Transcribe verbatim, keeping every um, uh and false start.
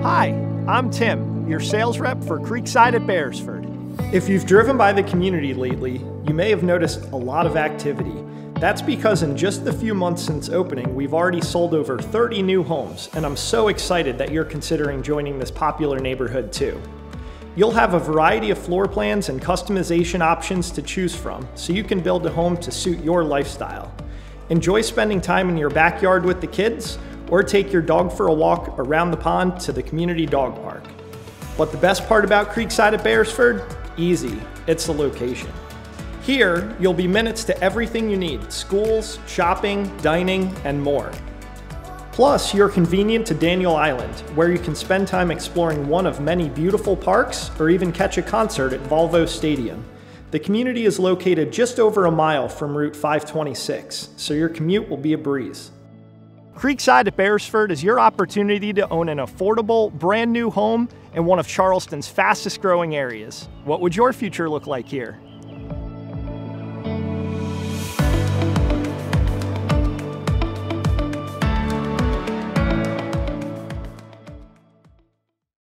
Hi, I'm Tim, your sales rep for Creekside at Beresford. If you've driven by the community lately, you may have noticed a lot of activity. That's because in just the few months since opening, we've already sold over thirty new homes, and I'm so excited that you're considering joining this popular neighborhood too. You'll have a variety of floor plans and customization options to choose from, so you can build a home to suit your lifestyle. Enjoy spending time in your backyard with the kids, or take your dog for a walk around the pond to the community dog park. But the best part about Creekside at Beresford? Easy, it's the location. Here, you'll be minutes to everything you need: schools, shopping, dining, and more. Plus, you're convenient to Daniel Island, where you can spend time exploring one of many beautiful parks or even catch a concert at Volvo Stadium. The community is located just over a mile from Route five twenty-six, so your commute will be a breeze. Creekside at Beresford is your opportunity to own an affordable, brand new home in one of Charleston's fastest growing areas. What would your future look like here?